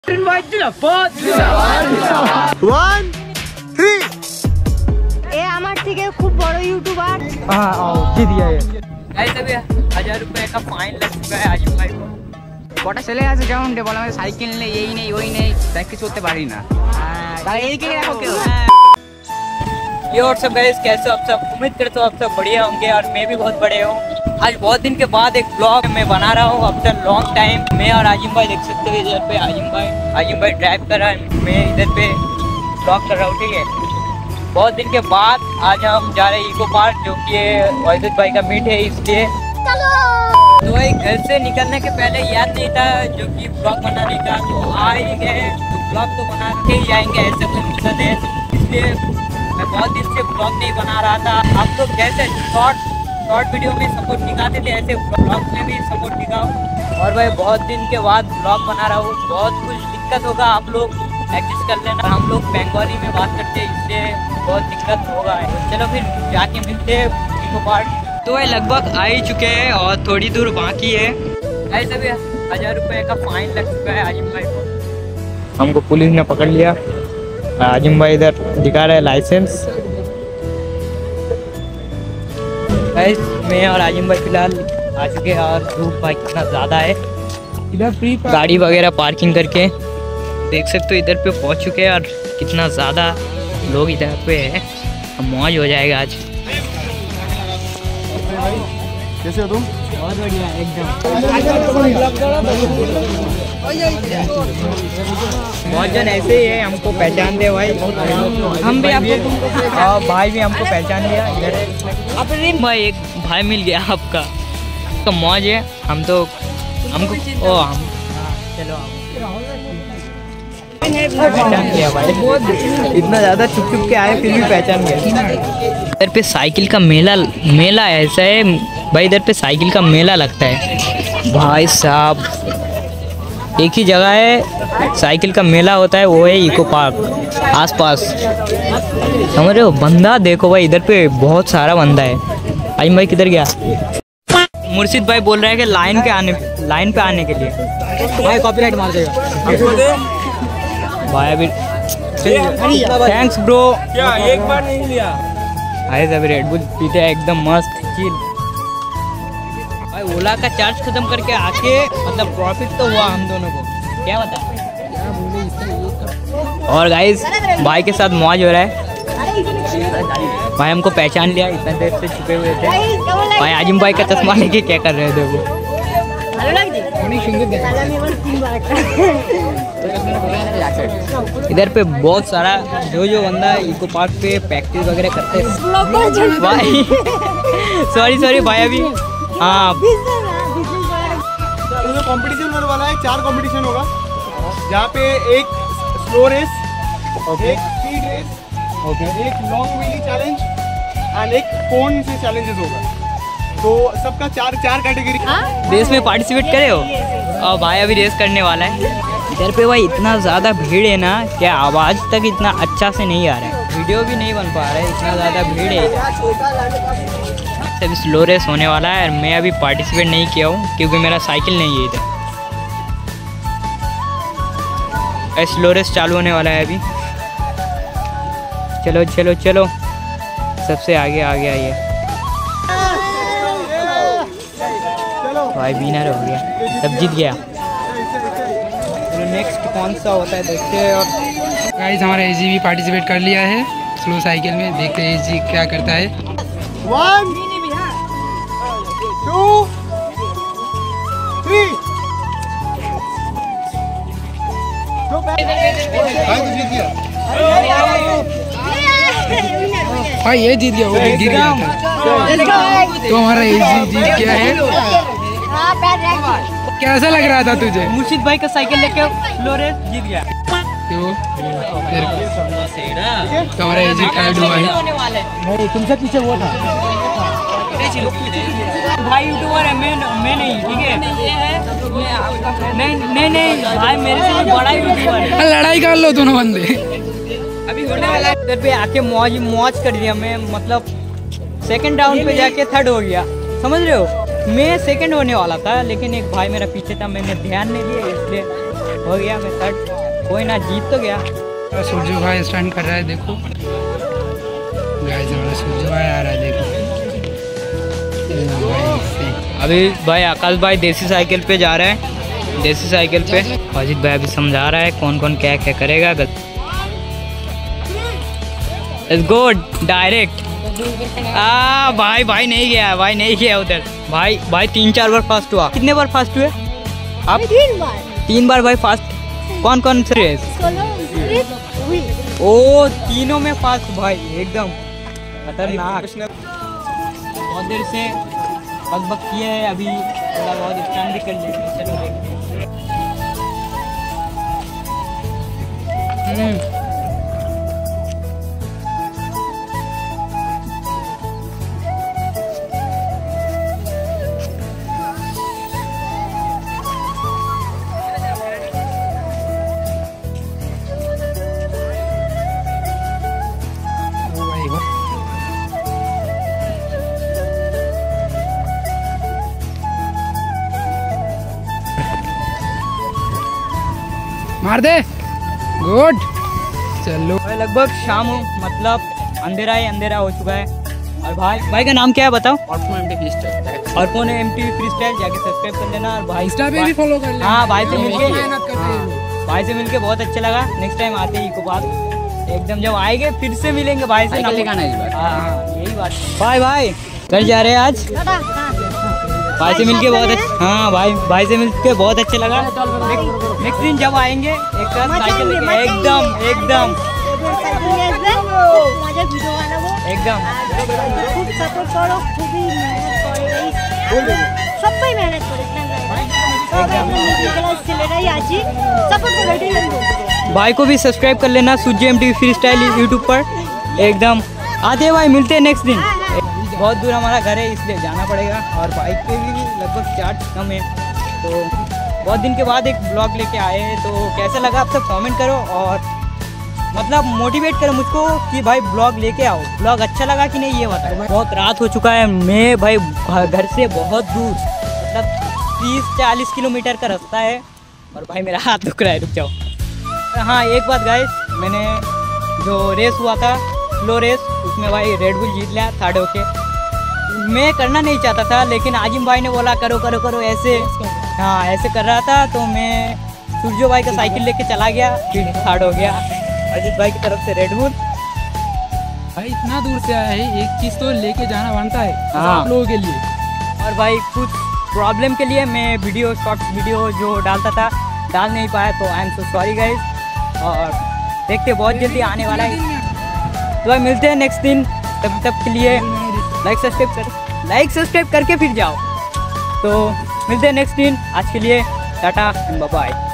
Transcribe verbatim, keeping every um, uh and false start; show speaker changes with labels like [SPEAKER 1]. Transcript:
[SPEAKER 1] One, three.
[SPEAKER 2] ए আমার থেকে খুব বড় ইউটিউবার।
[SPEAKER 3] हाँ आओ जी दिया ये।
[SPEAKER 4] ऐसे भी हजार रुपए का फाइन लग चुका है आजिम भाई को।
[SPEAKER 3] কটা ছেলে আছে যেমন বলে আমাদের সাইকেল নেই এই নেই ওই নেই সাইকেল চলতে পারি না তাহলে এই কে রাখো কেউ।
[SPEAKER 4] ये और सब गाइस कैसे हो आप सब? उम्मीद करता हूँ आप सब बढ़िया होंगे और मैं भी बहुत बढ़िया हूँ। आज बहुत दिन के बाद एक ब्लॉग मैं बना रहा हूँ आफ्टर लॉन्ग टाइम। मैं और आजिम भाई देख सकते हो इधर पे आजिम भाई आजिम भाई ड्राइव कर रहा है, मैं इधर पे ब्लॉग कर रहा हूँ। ठीक है, बहुत दिन के बाद आज हम जा रहे हैं इको पार्क जो कि वाहिद भाई का मीट है, इसलिए तो भाई घर से निकलने के पहले याद नहीं था जो कि ब्लॉग बनाने का, तो आ ही गए तो ब्लॉग तो बना के ही जाएंगे, ऐसे कोई मकसद है। इसलिए मैं बहुत दिन से ब्लॉग नहीं बना रहा था। आप लोग जैसे शॉर्ट शॉर्ट वीडियो में सपोर्ट दिखाते थे ऐसे ब्लॉग में भी सपोर्ट दिखाओ। और भाई बहुत दिन के बाद ब्लॉग बना रहा हूँ, बहुत कुछ दिक्कत होगा, आप लोग एडजस्ट कर लेना। हम लोग बंगाली में बात करते हैं इसलिए बहुत दिक्कत होगा। चलो फिर जाके मिलते हैं इको पार्क।
[SPEAKER 3] तो ये लगभग आ ही चुके हैं और थोड़ी दूर बाकी है।
[SPEAKER 4] ऐसे भी हजार रुपए का फाइन लग चुका है आजिम भाई को।
[SPEAKER 5] हमको पुलिस ने पकड़ लिया। आजिम भाई इधर दिखा रहे लाइसेंस।
[SPEAKER 4] गाइस मैं और आजिम भाई फिलहाल आ चुके हैं और धूप भाई कितना ज़्यादा है।
[SPEAKER 5] इधर फ्री
[SPEAKER 4] गाड़ी वगैरह पार्किंग करके देख सकते हो इधर पे पहुंच चुके हैं और कितना ज़्यादा लोग इधर पे है। मौज हो जाएगा आज।
[SPEAKER 1] कैसे हो तुम?
[SPEAKER 4] बहुत बढ़िया एकदम। बहुत जन ऐसे ही है, हमको पहचान दे भाई। हम भी आपको और भाई भी हमको पहचान लिया। इधर भाई एक भाई मिल गया आपका, तो मौज है। हम तो हमको ओ हम चलो पहचान गया भाई। इतना ज़्यादा छुप छुप के आए फिर भी पहचान गया। इधर पे साइकिल का मेला मेला ऐसा है भाई, इधर पे साइकिल का मेला लगता है भाई साहब। एक ही जगह है साइकिल का मेला होता है, वो है इको पार्क आसपास, समझ रहे हो। बंदा देखो भाई इधर पे बहुत सारा बंदा है। आजिम भाई किधर गया? मुर्शिद भाई बोल रहे हैं कि लाइन के आने लाइन पे आने के लिए
[SPEAKER 3] भाई कॉपीराइट मार देगा
[SPEAKER 4] भाई। अभी थैंक्स ब्रो।
[SPEAKER 5] क्या एक बार नहीं लिया
[SPEAKER 4] भाई अभी रेड बुल पीते हैं एकदम मस्त चिल। भाई ओला का चार्ज खत्म करके आके मतलब प्रॉफिट तो हुआ हम दोनों को, क्या बता। और गाइस भाई के साथ मौज हो रहा है। भाई हमको पहचान लिया, इतना देर से छुपे हुए थे। भाई आजिम भाई का चश्मा लेके क्या कर रहे थे वो। इधर पे बहुत सारा जो जो बंदा इको पार्क पे प्रैक्टिस वगैरह करते हैं भाई। सॉरी सॉरी भाई अभी हाँ
[SPEAKER 1] कंपटीशन होने वाला है, चार कंपटीशन होगा जहाँ पे एक स्लो रेस, एक स्पीड रेस, एक लॉन्ग व्हीली चैलेंज एंड एक कोन से चैलेंजेस होगा। तो सबका चार चार कैटेगरी
[SPEAKER 4] रेस में पार्टिसिपेट करे हो। और भाई अभी रेस करने वाला है। इधर पे भाई इतना ज़्यादा भीड़ है ना, क्या आवाज़ तक इतना अच्छा से नहीं आ रहा है, वीडियो भी नहीं बन पा रहा है, इतना ज़्यादा भीड़ है। अभी स्लो रेस होने वाला है और मैं अभी पार्टिसिपेट नहीं किया हूँ क्योंकि मेरा साइकिल नहीं है इधर। स्लो रेस चालू होने वाला है अभी। चलो चलो चलो सबसे आगे आगे आइए। भाई विनर हो गया, तब जीत गया। तो नेक्स्ट कौन सा होता है देखते हैं। और
[SPEAKER 6] गाइस हमारा एजी भी पार्टिसिपेट कर लिया है स्लो साइकिल में, देखते हैं एजी क्या करता है।
[SPEAKER 1] One two three.
[SPEAKER 6] भाई ये जीत गया, वो गिर गया था। तो हमारा एजी जीत गया है। कैसा लग रहा था तुझे?
[SPEAKER 4] मुर्शिद भाई का साइकिल लेके स्लो रेस जीत गया।
[SPEAKER 6] तो तो हमारा एजी ऐड हुआ है।
[SPEAKER 3] तुमसे पीछे वो था
[SPEAKER 4] भाई यूट्यूबर है, मैं मैं नहीं, ठीक है। नहीं नहीं नहीं भाई मेरे से भी बड़ा यूट्यूबर है।
[SPEAKER 6] लड़ाई कर लो दोनों बंदे।
[SPEAKER 4] अभी होने वाला है। इधर पे आके मौज मौज कर दिया मैं, मतलब सेकंड राउंड पे जाके थर्ड हो गया, समझ रहे हो। मैं सेकंड होने वाला था लेकिन एक भाई मेरा पीछे था, मैंने ध्यान नहीं दिया इसलिए हो गया मैं थर्ड, कोई ना जीत तो गया।
[SPEAKER 6] सूरज भाई स्टंट कर रहा है, देखो गाइस हमारा सूरज भाई आ रहा है, देखो
[SPEAKER 4] अभी भाई आकाश भाई देसी साइकिल पे जा रहे हैं, देसी साइकिल पे। अजीत भाई अभी समझा रहा है कौन कौन क्या क्या करेगा। It's good direct. आ भाई भाई नहीं गया, भाई नहीं गया उधर। भाई भाई तीन चार बार फास्ट हुआ। कितने बार फास्ट हुए आप?
[SPEAKER 2] तीन बार
[SPEAKER 4] तीन बार भाई फास्ट। कौन कौन से रेस? ओ तीनों में फास्ट भाई, एकदम खतरनाक। बहुत देर से बक किए है, अभी थोड़ा बहुत स्टैंड भी कर लेंगे। चलो देखते हैं।
[SPEAKER 6] मार दे, गुड। चलो
[SPEAKER 4] लगभग शाम हो, मतलब अंधेरा ही अंधेरा हो चुका है। और भाई भाई का नाम क्या है बताओ? और कौन एम टी फ्री स्टाइल, जाके सब्सक्राइब कर लेना। और भाई
[SPEAKER 6] इंस्टा पे भी फॉलो कर लेना।
[SPEAKER 4] हाँ भाई से मिलके,
[SPEAKER 6] मेहनत करते हैं लोग।
[SPEAKER 4] भाई से मिलके बहुत अच्छा लगा। नेक्स्ट टाइम आते ही को बात एकदम जब आएंगे फिर से मिलेंगे भाई से। हाँ यही बात। भाई भाई घर जा रहे हैं आज। भाई से मिलके बहुत अच्छा, हाँ भाई भाई से मिलके बहुत अच्छा लगा। नेक्स्ट दिन जब आएंगे एक साथ साइकिल लेके एकदम एकदम एकदम
[SPEAKER 2] খুব সাপোর্ট করো, খুবই মেহনত করে, সবাই মেহনত করে, ছেলেরাই আছি, সাপোর্ট করো, এটাই আমি বলবো।
[SPEAKER 4] भाई को भी सब्सक्राइब कर लेना Suji M T free style YouTube पर। एकदम आते हैं भाई, मिलते हैं नेक्स्ट दिन। बहुत दूर हमारा घर है इसलिए जाना पड़ेगा, और बाइक पे भी लगभग चार्ज कम है। तो बहुत दिन के बाद एक ब्लॉग लेके आए हैं, तो कैसा लगा आप सब कमेंट करो, और मतलब मोटिवेट करो मुझको कि भाई ब्लॉग लेके आओ। ब्लॉग अच्छा लगा कि नहीं ये बताओ। बहुत रात हो चुका है, मैं भाई घर से बहुत दूर, मतलब तीस चालीस किलोमीटर का रास्ता है, और भाई मेरा हाथ दुख रहा है। रुक जाओ। हाँ एक बात गाइस, मैंने जो रेस हुआ था स्लो रेस, उसमें भाई रेड बुल जीत लिया थर्ड होके। मैं करना नहीं चाहता था, लेकिन आजिम भाई ने बोला करो करो करो ऐसे, हाँ ऐसे कर रहा था, तो मैं सूर्यो भाई का साइकिल लेके चला गया, फिर थर्ड हो गया अजीत भाई की तरफ से रेड बुल।
[SPEAKER 6] भाई इतना दूर से आया है, एक चीज़ तो लेके जाना बनता है
[SPEAKER 4] हाँ।
[SPEAKER 6] आप लोगों के लिए।
[SPEAKER 4] और भाई कुछ प्रॉब्लम के लिए मैं वीडियो शॉर्ट्स वीडियो जो डालता था डाल नहीं पाया, तो I am so sorry guys. और देखते बहुत जल्दी आने वाला है, तो भाई मिलते हैं नेक्स्ट दिन। तब तक के लिए लाइक सब्सक्राइब कर लाइक सब्सक्राइब करके फिर जाओ। तो मिलते हैं नेक्स्ट दिन, आज के लिए टाटा एंड बाय बाय।